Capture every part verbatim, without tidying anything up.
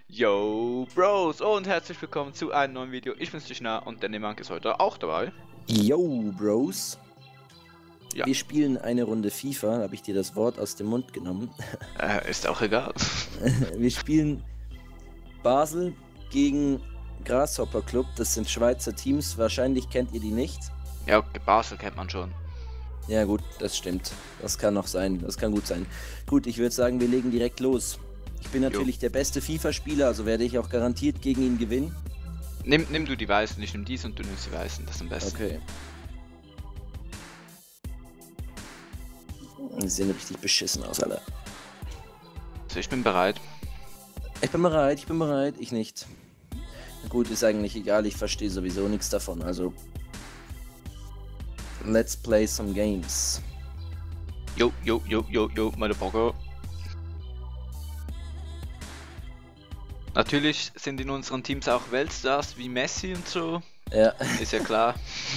Yo Bros und herzlich willkommen zu einem neuen Video. Ich bin's Tischner und der Nemank ist heute auch dabei. Yo Bros. Ja. Wir spielen eine Runde FIFA, da habe ich dir das Wort aus dem Mund genommen. Äh, ist auch egal. Wir spielen Basel gegen Grasshopper Club, das sind Schweizer Teams, wahrscheinlich kennt ihr die nicht. Ja, okay, Basel kennt man schon. Ja gut, das stimmt, das kann noch sein, das kann gut sein. Gut, ich würde sagen, wir legen direkt los. Ich bin natürlich jo. der beste FIFA-Spieler, also werde ich auch garantiert gegen ihn gewinnen. Nimm, nimm du die Weißen, ich nimm dies und du nimmst die Weißen, das ist am besten. Okay. Die sehen richtig beschissen aus, alle. Also ich bin bereit. Ich bin bereit, ich bin bereit, ich nicht. Gut, ist eigentlich egal, ich verstehe sowieso nichts davon, also... Let's play some games. Jo, jo, jo, jo, jo, meine Bocker. Natürlich sind in unseren Teams auch Weltstars wie Messi und so. Ja. Ist ja klar.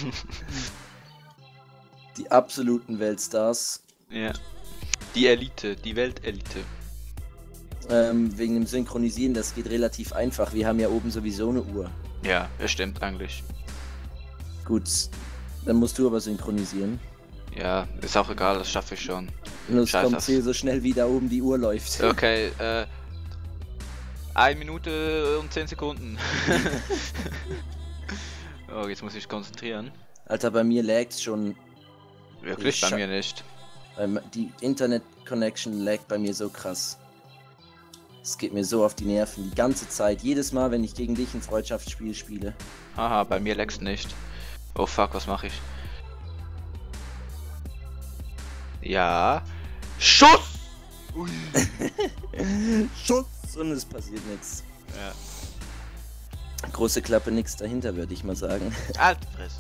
Die absoluten Weltstars. Ja. Die Elite, die Weltelite. Ähm, wegen dem Synchronisieren, das geht relativ einfach. Wir haben ja oben sowieso eine Uhr. Ja, das stimmt eigentlich. Gut, dann musst du aber synchronisieren. Ja, ist auch egal, das schaffe ich schon. Los, kommt hier so schnell wie da oben die Uhr läuft. Okay, äh... eine Minute und zehn Sekunden. Oh, jetzt muss ich konzentrieren. Alter, bei mir laggt schon. Wirklich? Bei mir nicht. Die Internet-Connection laggt bei mir so krass. Es geht mir so auf die Nerven, die ganze Zeit. Jedes Mal, wenn ich gegen dich ein Freundschaftsspiel spiele. Haha, bei mir laggt nicht. Oh fuck, was mache ich? Ja. Schuss! Ui. Schuss! Und es passiert nichts. Ja. Große Klappe, nichts dahinter, würde ich mal sagen. Alte Fresse.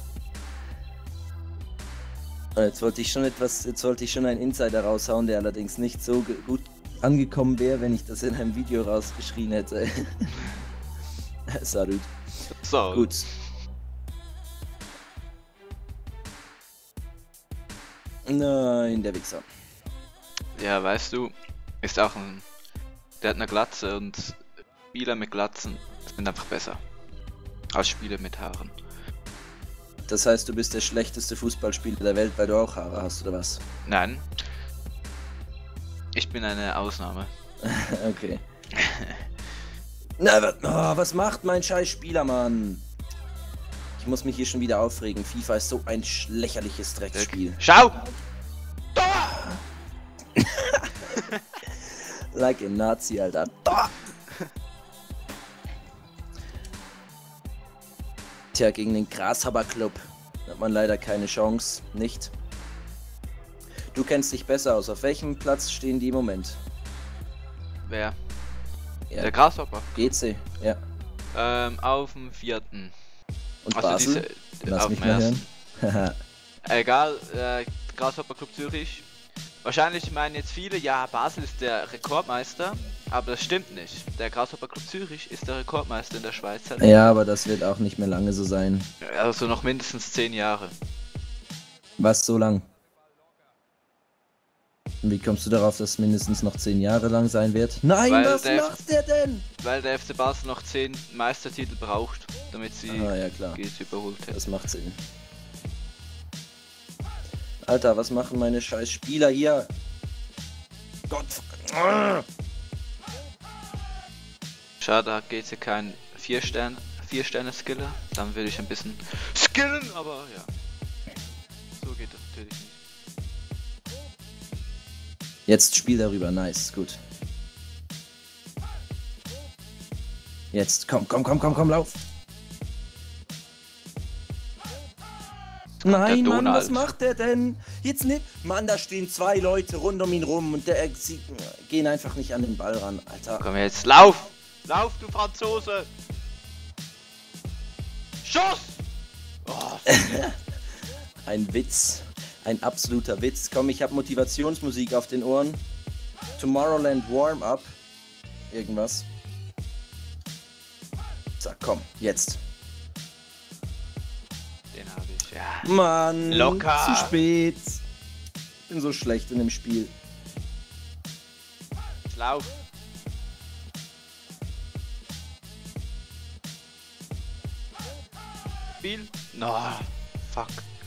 Jetzt wollte ich schon etwas, jetzt wollte ich schon einen Insider raushauen, der allerdings nicht so gut angekommen wäre, wenn ich das in einem Video rausgeschrien hätte. Salut. So. Gut. Nein, der Wichser. Ja, weißt du, ist auch ein... Der hat eine Glatze und Spieler mit Glatzen sind einfach besser als Spieler mit Haaren. Das heißt, du bist der schlechteste Fußballspieler der Welt, weil du auch Haare hast, oder was? Nein. Ich bin eine Ausnahme. Okay. Na, was, oh, was macht mein scheiß Spieler, Mann? Ich muss mich hier schon wieder aufregen. FIFA ist so ein lächerliches Drecksspiel. Schau! Like a Nazi, Alter. Tja, gegen den Grasshopper Club hat man leider keine Chance. Nicht. Du kennst dich besser aus. Auf welchem Platz stehen die im Moment? Wer? Ja. Der Grasshopper. G C, ja. Ähm, auf dem vierten. Und also Basel? Diese, Lass auf mich dem mal ersten. hören. Egal, äh, Grasshopper Club Zürich. Wahrscheinlich meinen jetzt viele, ja, Basel ist der Rekordmeister, aber das stimmt nicht. Der Grasshopper Club Zürich ist der Rekordmeister in der Schweiz. Ja, aber das wird auch nicht mehr lange so sein. Also noch mindestens zehn Jahre. Was, so lang? Wie kommst du darauf, dass es mindestens noch zehn Jahre lang sein wird? Nein, weil was der macht der denn? Weil der F C Basel noch zehn Meistertitel braucht, damit sie ah, ja, klar. G C überholt hätten. Das macht Sinn. Alter, was machen meine scheiß Spieler hier? Gott. Schade, hat G C kein vier Sterne Skiller. Dann würde ich ein bisschen skillen, aber ja. So geht das natürlich nicht. Jetzt Spiel darüber, nice, gut. Jetzt, komm, komm, komm, komm, komm, lauf. Nein, Mann, was macht der denn? Jetzt nicht. Mann, da stehen zwei Leute rund um ihn rum und der sie gehen einfach nicht an den Ball ran, Alter. Komm jetzt, lauf! Lauf, du Franzose! Schuss! Oh, ein Witz. Ein absoluter Witz. Komm, ich habe Motivationsmusik auf den Ohren. Tomorrowland Warm-Up. Irgendwas. So, komm, jetzt. Den habe ich, ja. Mann, locker. Zu spät. Bin so schlecht in dem Spiel. Lauf. Spiel. No, fuck.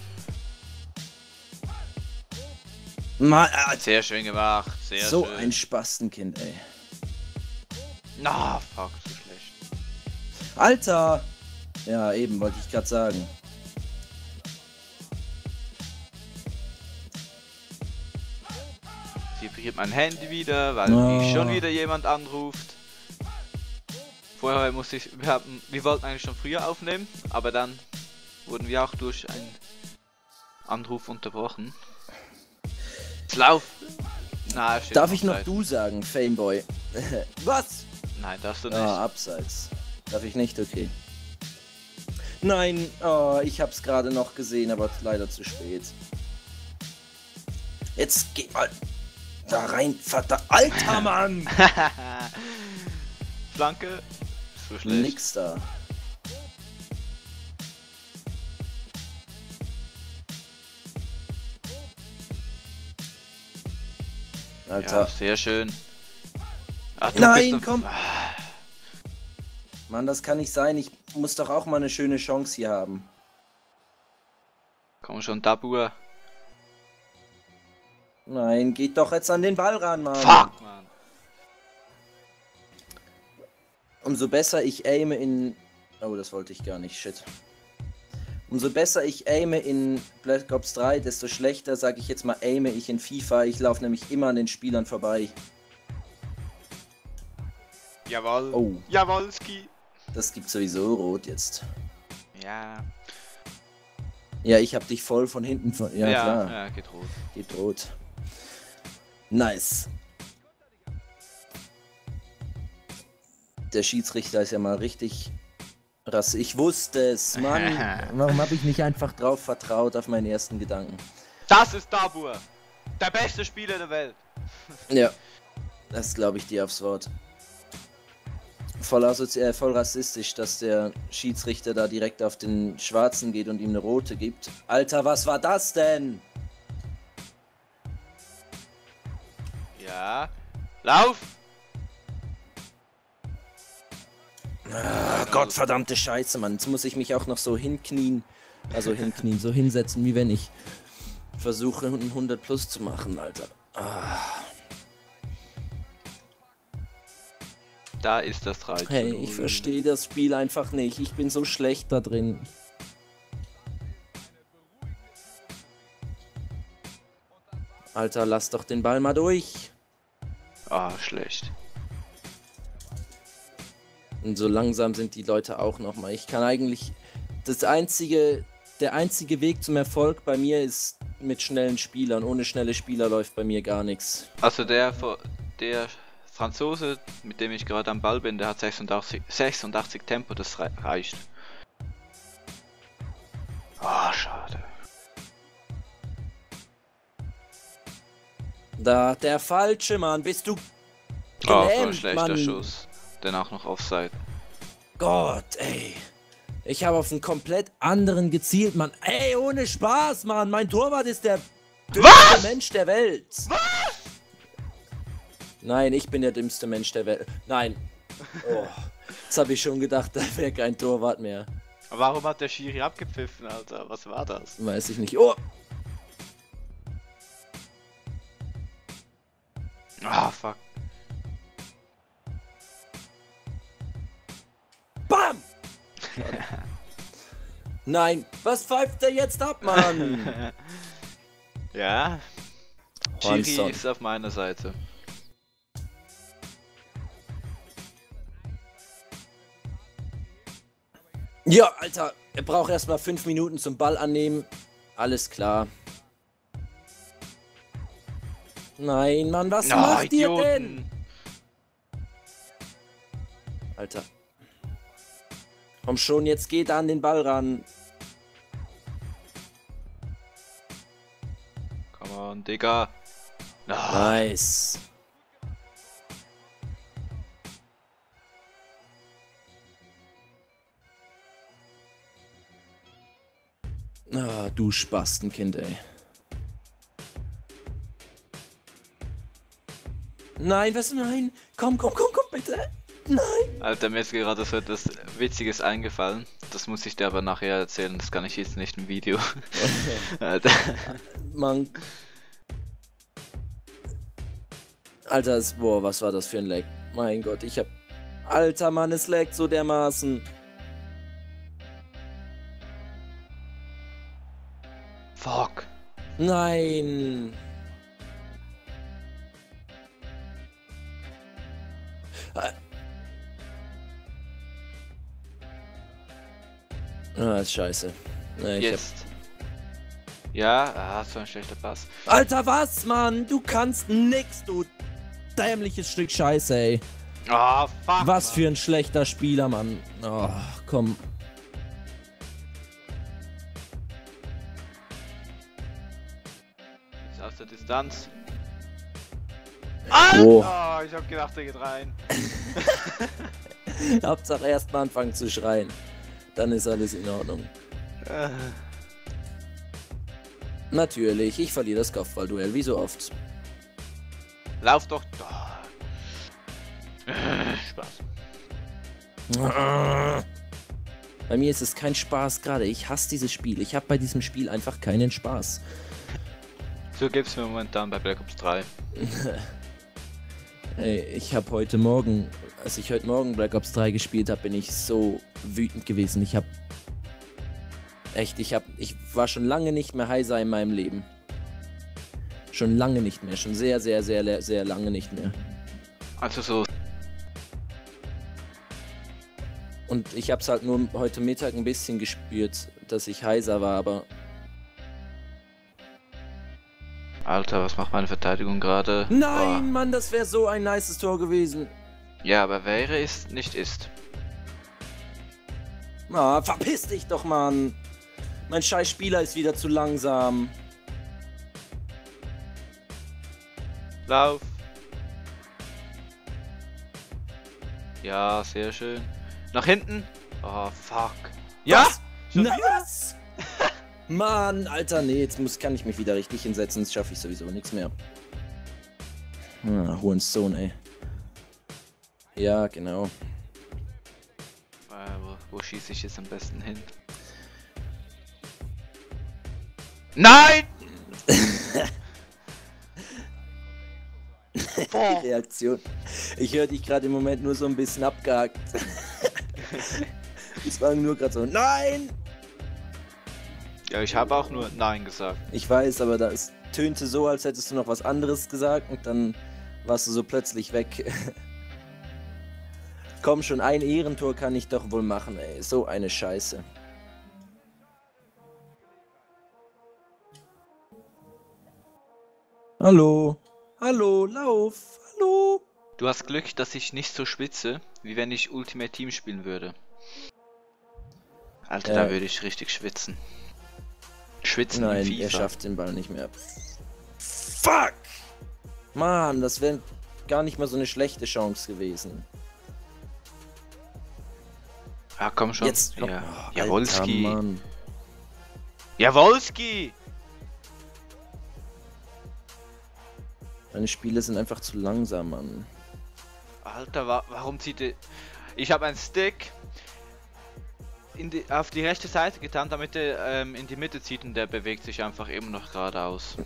Mann, äh, Sehr schön gemacht, sehr so schön. ein Spastenkind, ey. Na, fuck, so schlecht. Alter! Ja, eben, wollte ich gerade sagen. Sie vibriert mein Handy wieder, weil Oh. mich schon wieder jemand anruft. Vorher musste ich, wir, hatten, wir wollten eigentlich schon früher aufnehmen, aber dann wurden wir auch durch einen Anruf unterbrochen. Lauf! Na, steht Darf ich noch abseits. du sagen, Fameboy? Was? Nein, darfst du nicht. Ah, abseits. Darf ich nicht? Okay. Nein, oh, ich hab's gerade noch gesehen, aber leider zu spät. Jetzt geh mal da rein, verdammt. Alter Mann! Flanke. So schlecht. Nix da. Alter. Ja, sehr schön. Ach, du Nein, bist doch- komm. Mann, das kann nicht sein. Ich muss doch auch mal eine schöne Chance hier haben. Komm schon, Dabur. Nein, geht doch jetzt an den Ball ran, Mann. Fuck, Mann. Umso besser ich aime in... Oh, das wollte ich gar nicht, shit. Umso besser ich aime in Black Ops drei, desto schlechter, sage ich jetzt mal, aime ich in FIFA. Ich laufe nämlich immer an den Spielern vorbei. Jawohl. Oh, Jawolski. das gibt sowieso rot jetzt. Ja. Ja, ich hab dich voll von hinten... Von... Ja, Ja, klar. ja, geht rot. Geht rot. Nice. Der Schiedsrichter ist ja mal richtig... Rass. Ich wusste es, Mann. Warum habe ich nicht einfach drauf vertraut auf meinen ersten Gedanken? Das ist Dabur. Der beste Spieler der Welt. Ja, das glaube ich dir aufs Wort. Voll, assozi- äh, voll rassistisch, dass der Schiedsrichter da direkt auf den Schwarzen geht und ihm eine rote gibt. Alter, was war das denn? Ja. Lauf! Ah, Gottverdammte Scheiße, Mann. Jetzt muss ich mich auch noch so hinknien. Also hinknien, so hinsetzen, wie wenn ich versuche, einen hundert plus zu machen, Alter. Ah. Da ist das drei zu Hey, null. ich verstehe das Spiel einfach nicht. Ich bin so schlecht da drin. Alter, lass doch den Ball mal durch. Ah, schlecht. Und so langsam sind die Leute auch noch mal. Ich kann eigentlich... Das einzige... Der einzige Weg zum Erfolg bei mir ist mit schnellen Spielern. Ohne schnelle Spieler läuft bei mir gar nichts. Also der, vor- der Franzose, mit dem ich gerade am Ball bin, der hat sechsundachtzig, sechsundachtzig Tempo, das rei- reicht. Ah, schade. Da, der falsche Mann. Bist du... Ah, voll ein gelähmt, schlechter Mann. Schuss. Danach noch Offside. Gott, ey. Ich habe auf einen komplett anderen gezielt, Mann. Ey, ohne Spaß, Mann. Mein Torwart ist der dümmste Mensch der Welt. Was? Nein, ich bin der dümmste Mensch der Welt. Nein. Oh, jetzt habe ich schon gedacht, da wäre kein Torwart mehr. Aber warum hat der Schiri abgepfiffen, Alter? Was war das? Weiß ich nicht. Oh, Ah, fuck. bam! Nein, was pfeift der jetzt ab, Mann? Ja. Schiri Juanson. ist auf meiner Seite. Ja, Alter, er braucht erstmal fünf Minuten zum Ball annehmen. Alles klar. Nein, Mann, was Ah, macht ihr denn? Idioten. Alter. Komm schon, jetzt geht er an den Ball ran. Come on, Digga. Ah, Nice. Ah, du Spastenkind, ey. Nein, was? Nein. Komm, komm, komm, komm, bitte. Nein! Alter, mir ist gerade so etwas Witziges eingefallen. Das muss ich dir aber nachher erzählen, das kann ich jetzt nicht im Video. Alter. Mann. Alter, es- boah, was war das für ein Lag? Mein Gott, ich hab... Alter Mann, es laggt so dermaßen. Fuck. Nein! Ah, ist scheiße. Nee, ich Jetzt. Ja, ah, so ein schlechter Pass. hab... Alter, was, Mann? Du kannst nix, du dämliches Stück Scheiße, ey. Ah, fuck. Was Mann. für ein schlechter Spieler, Mann. Oh, komm. Jetzt aus der Distanz. Alter! Oh. Oh, ich hab gedacht, der geht rein. Hauptsache erst mal anfangen zu schreien. Dann ist alles in Ordnung. Äh. Natürlich, ich verliere das Kopfballduell, wie so oft. Lauf doch. Oh. Äh, Spaß. Bei mir ist es kein Spaß gerade. Ich hasse dieses Spiel. Ich habe bei diesem Spiel einfach keinen Spaß. So gibt's mir momentan bei Black Ops drei. Ey, ich habe heute Morgen, als ich heute Morgen Black Ops drei gespielt habe, bin ich so wütend gewesen. Ich habe echt, ich habe, ich war schon lange nicht mehr heiser in meinem Leben. Schon lange nicht mehr, schon sehr, sehr, sehr, sehr lange nicht mehr. Also so. Und ich habe es halt nur heute Mittag ein bisschen gespürt, dass ich heiser war, aber Alter, was macht meine Verteidigung gerade? nein, Mann, das wäre so ein nices Tor gewesen. Oh. Ja, aber wäre ist, nicht ist. Ah, verpiss dich doch, Mann. Mein scheiß Spieler ist wieder zu langsam. Lauf. Ja, sehr schön. Nach hinten. Oh, fuck. Ja! Was? Schon Na, wieder? was? Mann, Alter, nee, jetzt muss, kann ich mich wieder richtig hinsetzen, sonst schaffe ich sowieso nichts mehr. Ah, Hurensohn, ey. Ja, genau. Äh, wo, wo schieße ich jetzt am besten hin? Nein! Boah. Die Reaktion. Ich höre dich gerade im Moment nur so ein bisschen abgehakt. Es war nur gerade so, nein! Ja, ich habe auch nur Nein gesagt. Ich weiß, aber das tönte so, als hättest du noch was anderes gesagt und dann warst du so plötzlich weg. Komm schon, ein Ehrentor kann ich doch wohl machen, ey. So eine Scheiße. Hallo? Hallo, lauf! Hallo! Du hast Glück, dass ich nicht so schwitze, wie wenn ich Ultimate Team spielen würde. Alter, Äh. da würde ich richtig schwitzen. Schwitzen in Nein, FIFA. er schafft den Ball nicht mehr. Fuck! Mann, das wäre gar nicht mal so eine schlechte Chance gewesen. Ja, komm schon. Jetzt, ja. oh, Jawolski. Alter, Mann. Jawolski! Meine Spiele sind einfach zu langsam, Mann. Alter, wa warum zieht der... Ich habe einen Stick in die, auf die rechte Seite getan, damit er ähm, in die Mitte zieht und der bewegt sich einfach immer noch geradeaus.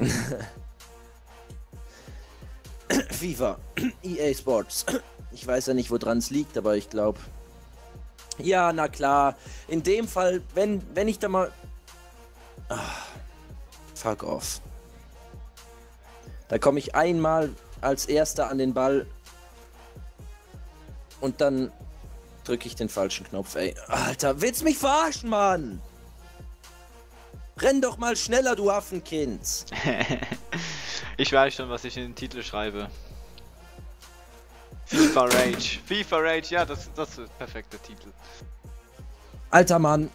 FIFA, E A Sports. Ich weiß ja nicht, woran es liegt, aber ich glaube... Ja, na klar. In dem Fall, wenn, wenn ich da mal... Ah, fuck off. Da komme ich einmal als Erster an den Ball und dann drücke ich den falschen Knopf, ey. Alter, willst mich verarschen, Mann? Renn doch mal schneller, du Affenkind. Ich weiß schon, was ich in den Titel schreibe. FIFA Rage. FIFA Rage, ja, das, das ist der perfekte Titel. Alter, Mann.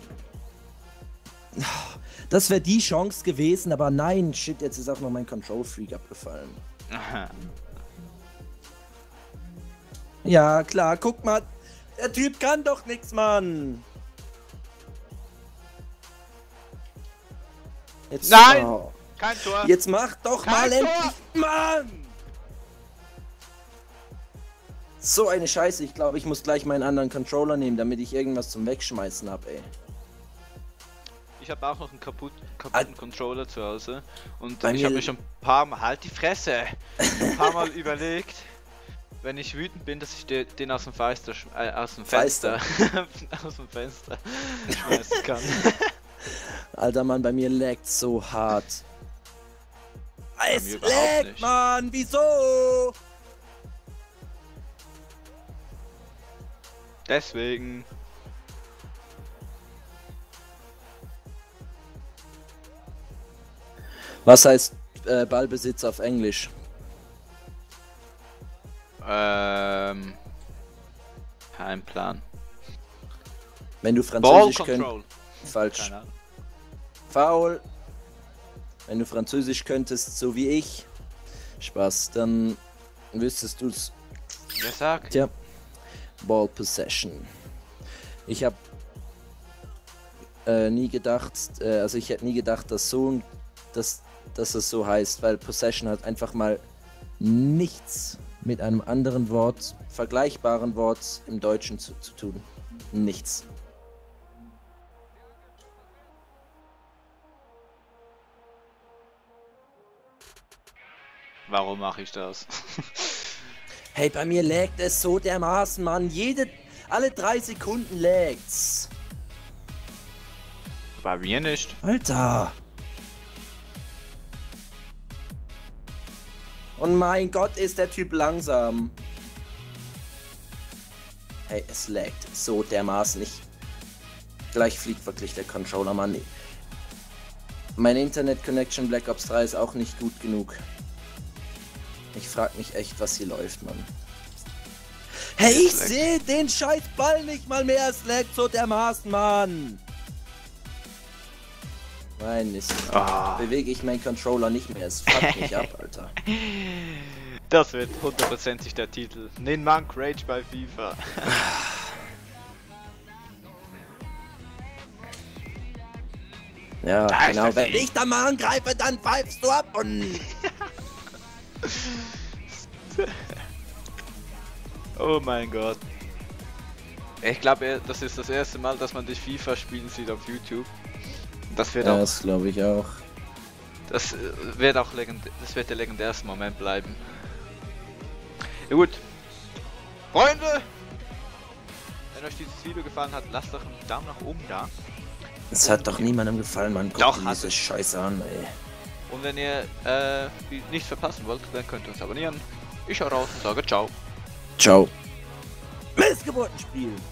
Das wäre die Chance gewesen, aber nein, shit, jetzt ist auch noch mein Control-Freak abgefallen. Ja, klar, guck mal. Der Typ kann doch nichts, Mann. Jetzt, Nein! oh. Kein Tor! Jetzt mach doch Kein mal Tor! endlich, Mann! So eine Scheiße, ich glaube, ich muss gleich meinen anderen Controller nehmen, damit ich irgendwas zum Wegschmeißen habe, ey. Ich habe auch noch einen kaputt, kaputten Al Controller zu Hause und Bei ich mir- habe mir schon ein paar Mal, halt die Fresse, ein paar Mal überlegt, wenn ich wütend bin, dass ich de, den aus dem Feister, sch- äh, aus dem Fenster, aus dem Fenster schmeißen kann. Alter Mann, bei mir laggt so hart. mir Es überhaupt laggt, nicht. Mann, wieso? Deswegen, Was heißt äh, Ballbesitz auf Englisch? ähm, kein Plan. Wenn du Ball Französisch könntest. Control. Falsch. Keine Ahnung. Foul. Wenn du Französisch könntest, so wie ich. Spaß, dann wüsstest du's. Wer sagt? Tja. Ball Possession. Ich habe äh, nie gedacht, äh, also ich hätte nie gedacht, dass so, dass, dass es so heißt, weil Possession hat einfach mal nichts mit einem anderen Wort, vergleichbaren Wort im Deutschen zu, zu tun. Nichts. Warum mache ich das? Hey, bei mir laggt es so dermaßen, Mann. Jede, alle drei Sekunden lagt's. Bei mir nicht. Alter. Und mein Gott, ist der Typ langsam. Hey, es laggt so dermaßen. Ich... Gleich fliegt wirklich der Controller, Mann. Mein Internet-Connection Black Ops drei ist auch nicht gut genug. Ich frag mich echt, was hier läuft, Mann. Hey, ich Es laggt. sehe den scheiß Ball nicht mal mehr. Es laggt so dermaßen, Mann. Nein, Mist. Ah. Bewege ich meinen Controller nicht mehr. Es fuckt mich ab, Alter. Das wird hundertprozentig der Titel. Nin Monk Rage bei FIFA. Ja, Da ist genau. der Wenn Sieg. ich da mal angreife, dann pfeifst du ab und... Oh mein Gott. Ich glaube, das ist das erste Mal, dass man dich FIFA spielen sieht auf YouTube. Das wird Ja, auch, das glaube ich auch. das äh, wird auch legend, das wird der legendärste Moment bleiben. Ja gut, Freunde, wenn euch dieses Video gefallen hat, lasst doch einen Daumen nach oben da. Es hat doch niemandem gefallen, man. Guckt Doch, dir hat diese es. Scheiße an, ey. Und wenn ihr äh, die nichts verpassen wollt, dann könnt ihr uns abonnieren. Ich hau raus und sage ciao. Ciao. Missgeburtenspiel!